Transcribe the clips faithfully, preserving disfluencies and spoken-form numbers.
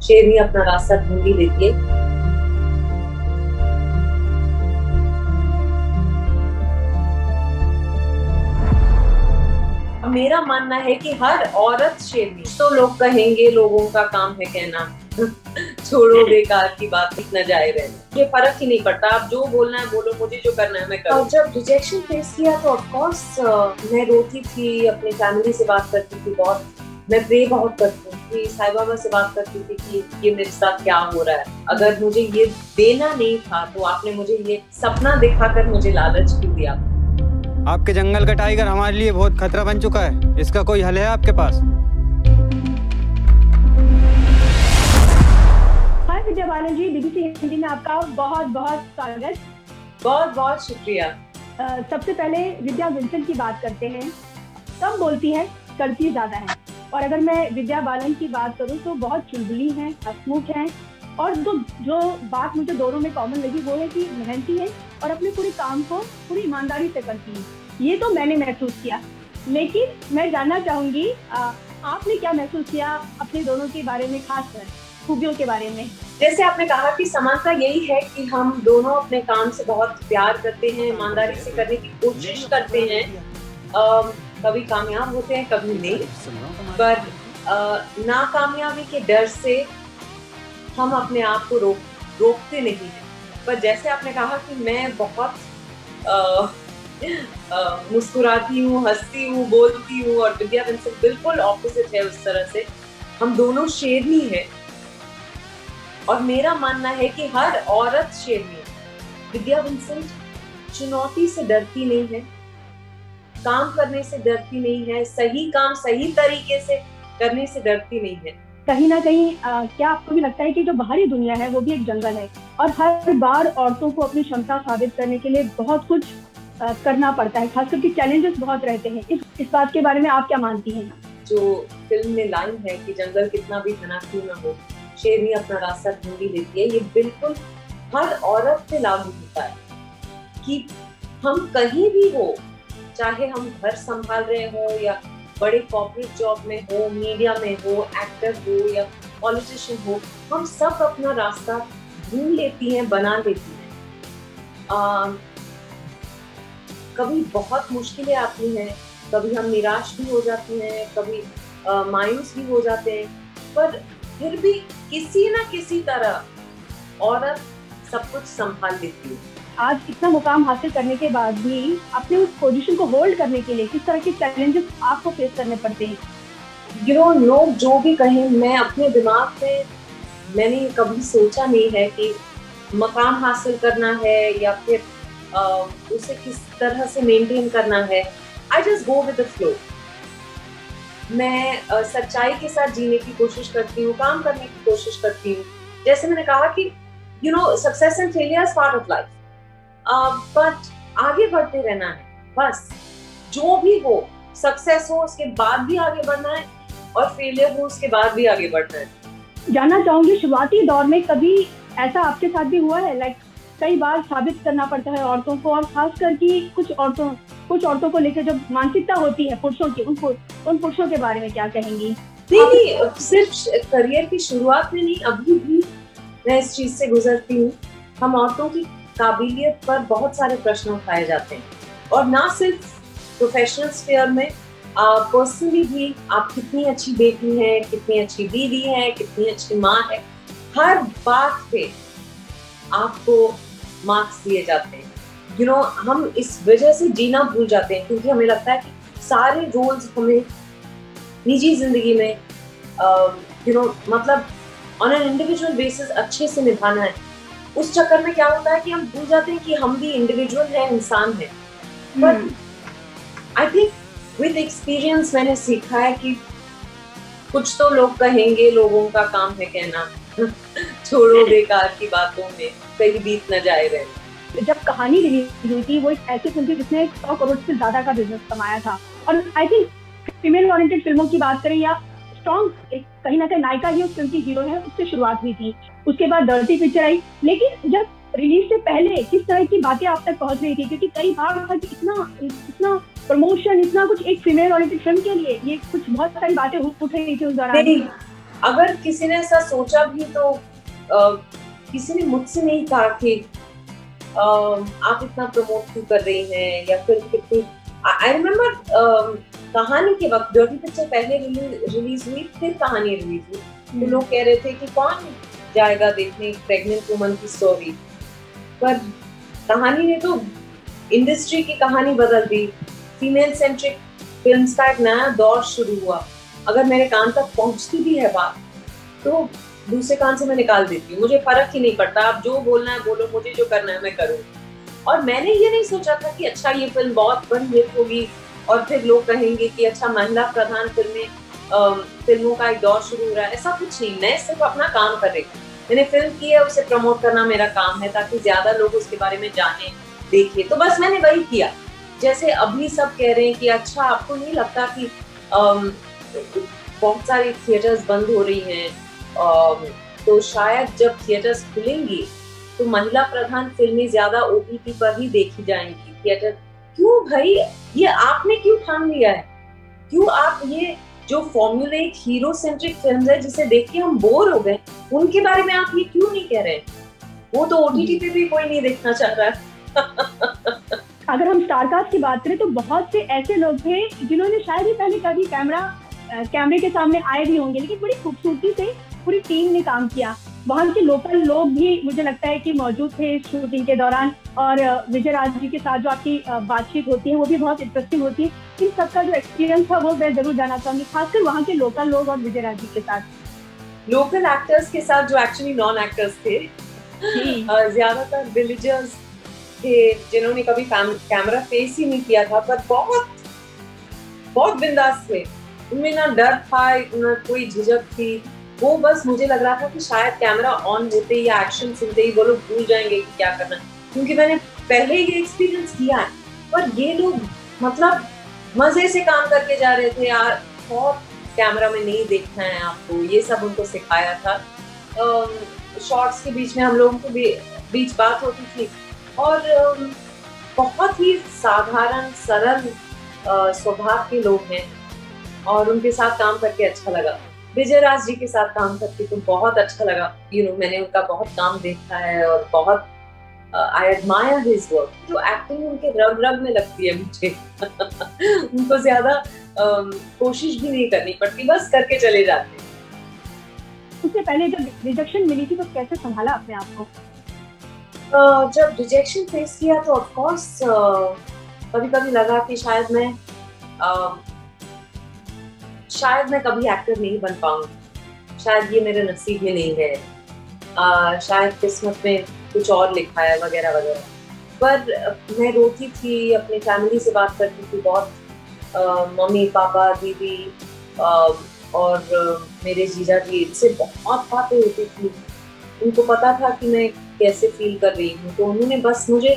शेरनी अपना रास्ता ढूंढ ही लेती है। मेरा मानना है कि हर औरत शेरनी। तो लोग कहेंगे, लोगों का काम है कहना छोड़ो बेकार की बात, इतना जाए रहना, ये फर्क ही नहीं पड़ता। आप जो बोलना है बोलो, मुझे जो करना है मैं करूँ। और जब रिजेक्शन फेस किया तो ऑफ कोर्स मैं रोती थी, अपनी फैमिली से बात करती थी, बहुत मैं प्रे बहुत करती थी, साईं बाबा से बात करती थी कि ये मेरे साथ क्या हो रहा है। अगर मुझे ये देना नहीं था तो आपने मुझे ये सपना दिखाकर मुझे लालच क्यों दिया। आपके जंगल का टाइगर हमारे लिए बहुत खतरा बन चुका है, इसका कोई हल है आपके पास? हाय विद्या बालन जी, बीबीसी हिंदी में आपका बहुत बहुत स्वागत। बहुत बहुत शुक्रिया। uh, सबसे पहले विद्या विंसेंट की बात करते हैं। कम बोलती है, करती ज्यादा है। और अगर मैं विद्या बालन की बात करूं तो बहुत चुलबुली हैं, हंसमुख हैं। और जो जो बात मुझे दोनों में कॉमन लगी वो है कि मेहनती है और अपने पूरे काम को पूरी ईमानदारी से करती है। ये तो मैंने महसूस किया, लेकिन मैं जानना चाहूंगी आपने क्या महसूस किया अपने दोनों के बारे में, खासकर खूबियों के बारे में। जैसे आपने कहा कि समानता यही है कि हम दोनों अपने काम से बहुत प्यार करते हैं, ईमानदारी से करने की कोशिश करते हैं। आ, कभी कामयाब होते हैं, कभी नहीं, पर नाकामयाबी के डर से हम अपने आप को रोक रोकते नहीं हैं। पर जैसे आपने कहा कि मैं बहुत आ, आ, मुस्कुराती हूँ, हंसती हूँ, बोलती हूँ, और विद्या विंसेंट बिल्कुल ऑपोजिट है उस तरह से। हम दोनों शेरनी हैं और मेरा मानना है कि हर औरत शेरनी है। विद्या विंसेंट चुनौती से डरती नहीं है, काम करने से डरती नहीं है, सही काम सही तरीके से करने से डरती नहीं है। कहीं ना कहीं आ, क्या आपको भी लगता है कि जो बाहरी दुनिया है वो भी एक जंगल है और हर बार औरतों को अपनी क्षमता साबित करने के लिए बहुत कुछ आ, करना पड़ता है, खास करके चैलेंजेस बहुत रहते हैं। इस इस बात के बारे में आप क्या मानती हैं? जो फिल्म में लाइन है कि जंगल कितना भी घना क्यों न हो, शेरनी अपना रास्ता ढूंढ ही लेती है, ये बिल्कुल हर औरत पे लागू होता है कि हम कहीं भी हो, चाहे हम घर संभाल रहे हो या बड़े कॉर्पोरेट जॉब में हो, मीडिया में हो, एक्टर हो या पॉलिटिशियन हो, हम सब अपना रास्ता ढूंढ लेती हैं, बना लेती हैं। आ, कभी बहुत मुश्किलें आती हैं, कभी हम निराश भी हो जाते हैं, कभी आ, मायूस भी हो जाते हैं, पर फिर भी किसी ना किसी तरह औरत सब कुछ संभाल लेती है। आज इतना मुकाम हासिल करने के बाद भी अपने उस पोजीशन को होल्ड करने के लिए किस तरह के चैलेंजेस आपको फेस करने पड़ते हैं? यू नो, लोग जो भी कहें, मैं अपने दिमाग में मैंने कभी सोचा नहीं है कि मुकाम हासिल करना है या फिर uh, उसे किस तरह से मेंटेन करना है। I just go with the flow. मैं uh, सच्चाई के साथ जीने की कोशिश करती हूँ, काम करने की कोशिश करती हूँ। जैसे मैंने कहा कि you know, success and failure is part of life, but uh, आगे बढ़ते रहना है बस। जो भी हो, सक्सेस हो उसके बाद भी आगे बढ़ना है और फेलियर हो उसके बाद भी आगे बढ़ना है। जानना चाहूंगी, शुरुआती दौर में कभी ऐसा आपके साथ भी हुआ है? लाइक कई बार साबित करना पड़ता है औरतों को, और खास करके कुछ औरतों कुछ औरतों को लेकर जब मानसिकता होती है पुरुषों की, उनको उन पुरुषों के बारे में क्या कहेंगी? नहीं नहीं, सिर्फ करियर की शुरुआत में नहीं, अभी भी मैं इस चीज से गुजरती हूँ। हम औरतों की काबिलियत पर बहुत सारे प्रश्न उठाए जाते हैं, और ना सिर्फ प्रोफेशनल स्फीयर में, पर्सनली भी। आप कितनी अच्छी बेटी हैं, कितनी अच्छी बीवी हैं, कितनी अच्छी माँ है, हर बात पे आपको मार्क्स दिए जाते हैं। यू नो, हम इस वजह से जीना भूल जाते हैं क्योंकि हमें लगता है कि सारे रोल्स हमें निजी जिंदगी में यू नो मतलब ऑन एन इंडिविजुअल बेसिस अच्छे से निभाना है। उस चक्कर में क्या होता है कि हम भूल जाते हैं कि हम भी इंडिविजुअल हैं, इंसान हैं। But I think with experience मैंने सीखा है कि कुछ तो लोग कहेंगे, लोगों का काम है कहना छोड़ो बेकार की बातों में, कहीं बीत न जाए रहे। जब कहानी रिलीज हुई थी, वो एक ऐसी फिल्म थी जिसने सौ करोड़ से ज्यादा का बिजनेस कमाया था। और आई थिंक फीमेल ओरिएंटेड फिल्मों की बात करें या स्ट्रॉन्ग, कहीं ना कहीं नायिका ही उस फिल्म की हीरो है, उससे शुरुआत हुई थी। उसके बाद डर्टी पिक्चर आई, लेकिन जब रिलीज से पहले किस तरह की बातें आप तक पहुंच रही थी? क्योंकि कई बार था कि इतना इतना प्रमोशन, इतना कुछ एक फीमेल ओरिएंटेड फिल्म के लिए, ये कुछ बहुत सारी बातें उठ रही थी उस दौरान। अगर किसी ने ऐसा सोचा भी तो आ, किसी ने मुझसे नहीं कहा कि आ, आप इतना प्रमोट क्यों कर रही हैं या फिर कितनी। आई रिमेम्बर कहानी के वक्त डर्टी पिक्चर पहले रिलीज हुई, फिर कहानी रिलीज हुई, तो लोग कह रहे थे कि कौन जाएगा देखने प्रेग्नेंट वुमन की स्टोरी, पर कहानी ने तो इंडस्ट्री की कहानी बदल दी। फीमेल सेंट्रिक फिल्म्स का एक नया दौर शुरू हुआ। अगर मेरे कान तक पहुंचती भी है बात तो दूसरे कान से मैं निकाल देती हूँ, मुझे फर्क ही नहीं पड़ता, आप जो बोलना है बोलो, मुझे जो करना है मैं करूँ। और मैंने ये नहीं सोचा था कि अच्छा ये फिल्म बहुत बड़ी हिट होगी और फिर लोग कहेंगे कि अच्छा महिला प्रधान फिल्में फिल्मों का एक दौर शुरू हो रहा है, ऐसा कुछ नहीं। मैं सिर्फ अपना काम कर रही थी, मैंने फिल्म की है, उसे प्रमोट करना मेरा काम है ताकि ज्यादा लोग उसके बारे में जाने देखें, तो बस मैंने वही किया। जैसे अभी सब कह रहे हैं कि अच्छा आपको नहीं लगता कि um, बहुत सारी थिएटर्स बंद हो रही हैं, um, तो शायद जब थिएटर्स खुलेंगी तो महिला प्रधान फिल्में ज्यादा ओटीटी पर ही देखी जाएंगी। थिएटर क्यों भाई, ये आपने क्यों ठान लिया है? क्यों आप ये जो फॉर्मूलेट हीरो सेंट्रिक फिल्म है जिसे देख के हम बोर हो गए, उनके बारे में आप ये क्यों नहीं कह रहे? वो तो ओटीटी पे भी कोई नहीं देखना चाह रहा है। अगर हम स्टारकास्ट की बात करें तो बहुत से ऐसे लोग थे जिन्होंने शायद ही पहले कभी कैमरा कैमरे के सामने आए भी होंगे, लेकिन बड़ी खूबसूरती से पूरी टीम ने काम किया। वहाँ के लोकल लोग भी मुझे लगता है कि मौजूद थे शूटिंग के दौरान, और विजय राज जी के साथ जो आपकी बातचीत होती है वो भी बहुत इंटरेस्टिंग होती है। इन सबका जो एक्सपीरियंस था वो मैं जरूर जानना चाहूंगी, खासकर वहाँ के लोकल लोग और विजय राज जी के साथ। लोकल एक्टर्स के साथ जो एक्चुअली नॉन एक्टर्स थे, ज्यादातर विलेजर्स थे जिन्होंने कभी कैमरा फेस ही नहीं किया था, पर बहुत बहुत बिंदास थे। उनमें ना डर था ना कोई झिझक थी, वो बस मुझे लग रहा था कि शायद कैमरा ऑन होते या एक्शन सुनते ही वो लोग भूल जाएंगे कि क्या करना, क्योंकि मैंने पहले ये एक्सपीरियंस किया है। पर ये लोग मतलब मजे से काम करके जा रहे थे यार, बहुत कैमरा में नहीं देखना है आपको, ये सब उनको सिखाया था। शॉर्ट्स के बीच में हम लोगों के बीच बात होती थी, और बहुत ही साधारण सरल स्वभाव के लोग हैं और उनके साथ काम करके अच्छा लगा। विजय राज जी के साथ काम करके तो बहुत अच्छा लगा। यू नो मैंने उनका बहुत काम देखा है और बहुत आई एडमायर हिज वर्क। जो एक्टिंग उनके रग रग में लगती है मुझे। उनको ज्यादा uh, कोशिश भी नहीं करनी पड़ती, बस करके चले जाते हैं। उससे पहले जब रिजेक्शन मिली थी तो कैसे संभाला अपने आप को? uh, जब रिजेक्शन फेस किया तो ऑफ कोर्स कभी कभी लगा कि शायद मैं uh, शायद मैं कभी एक्टर नहीं बन पाऊंगी, शायद ये मेरे नसीब में नहीं है, आ, शायद किस्मत में कुछ और लिखा है वगैरह वगैरह। पर मैं रोती थी, अपनी फैमिली से बात करती थी बहुत, मम्मी पापा दीदी आ, और आ, मेरे जीजा जी, इनसे बहुत बातें होती थी। उनको पता था कि मैं कैसे फील कर रही हूँ, तो उन्होंने बस मुझे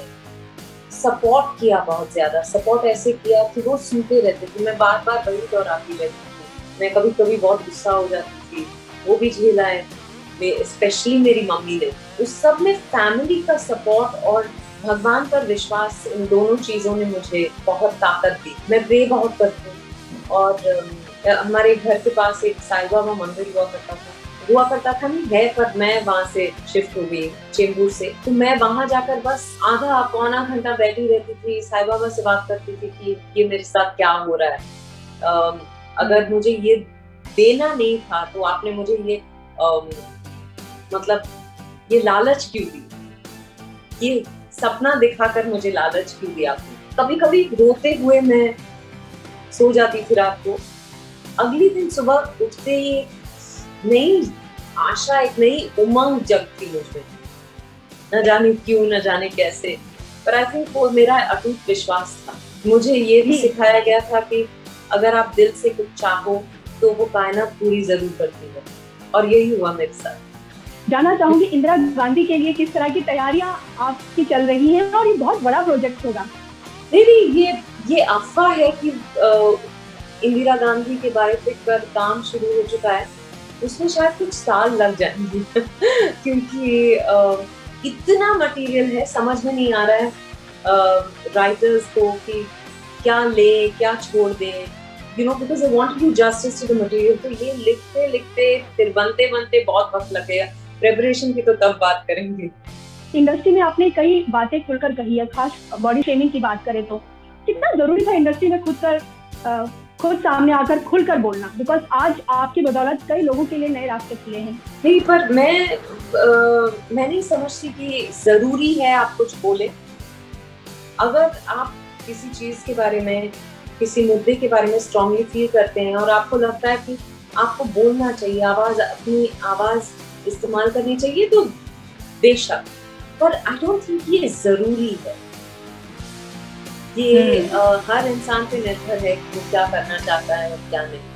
सपोर्ट किया, बहुत ज्यादा सपोर्ट ऐसे किया कि वो सुनते रहते थे। मैं बार बार वही दोहराती रहती थी। मैं कभी कभी बहुत गुस्सा हो जाती थी, वो भी झेला है, स्पेशली मेरी मम्मी ने। उस सब में फैमिली का सपोर्ट और भगवान पर विश्वास, इन दोनों चीजों ने मुझे बहुत ताकत दी। मैं प्रे बहुत करती हूँ, और हमारे घर के पास एक साईं बाबा मंदिर हुआ करता था हुआ करता था नहीं है, पर मैं वहाँ से शिफ्ट हो गई चेंबूर से, तो मैं वहाँ जाकर बस आधा पौना घंटा बैठी रहती थी, साईं बाबा से बात करती थी कि ये मेरे साथ क्या हो रहा है, आ, अगर मुझे ये देना नहीं था तो आपने मुझे ये आ, मतलब ये लालच क्यों दी, ये सपना दिखाकर मुझे लालच क्यों दिया आपने। कभी कभी रोते हुए मैं सो जाती थी रात को, अगली दिन सुबह उठते ही नई आशा, एक नई उमंग जगती मुझमें, न जाने क्यों, न जाने कैसे, पर आई थिंक वो मेरा अटूट विश्वास था। मुझे ये भी सिखाया गया था कि अगर आप दिल से कुछ चाहो तो वो कायनात पूरी जरूर करती है, और यही हुआ मेरे साथ। जानना चाहूंगी इंदिरा गांधी के लिए किस तरह की तैयारियां आपकी चल रही हैं, और ये बहुत बड़ा प्रोजेक्ट होगा। नहीं, ये ये अफवाह है कि इंदिरा गांधी के बायोपिक पर काम शुरू हो चुका है, उसमें शायद कुछ साल लग जाएंगे। क्योंकि आ, इतना मटेरियल है, समझ में नहीं आ रहा है राइटर्स को कि क्या ले क्या छोड़ दें। You know because I want to do justice to the material. तो ये लिखते लिखते फिर बनते बनते बहुत वक्त लगेगा। प्रेपरेशन की तो तब बात करेंगे। इंडस्ट्री में आपने कई बातें खुलकर कही है, खास बॉडी शेमिंग की बात करें तो कितना जरूरी था इंडस्ट्री में खुद कर खुद सामने आकर खुलकर बोलना, बिकॉज आज आपकी बदौलत कई लोगों के लिए नए रास्ते खुले हैं। नहीं, पर मैं आ, मैं नहीं समझती कि जरूरी है आप कुछ बोले। अगर आप किसी चीज के बारे में, किसी मुद्दे के बारे में स्ट्रांगली फील करते हैं और आपको लगता है कि आपको बोलना चाहिए, आवाज अपनी आवाज इस्तेमाल करनी चाहिए, तो बेशक, पर आई डोंट थिंक ये जरूरी है। ये आ, हर इंसान पे निर्भर है कि वो क्या करना चाहता है और क्या नहीं।